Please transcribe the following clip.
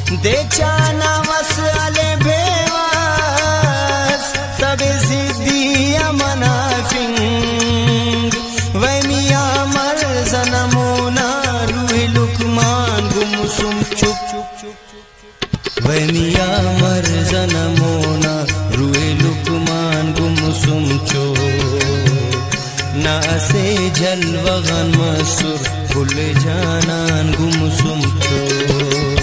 देचाना वस अले बेवास तबे जिद्दिया मनाफिंग वैमिया मर जनमोना रूहे लुकमान गुमसुम चुप वैमिया मर जनमोना रूहे लुकमान गुमसुम चुप ना से जलवगन मसूर फुल जानन गुमसुम चुप।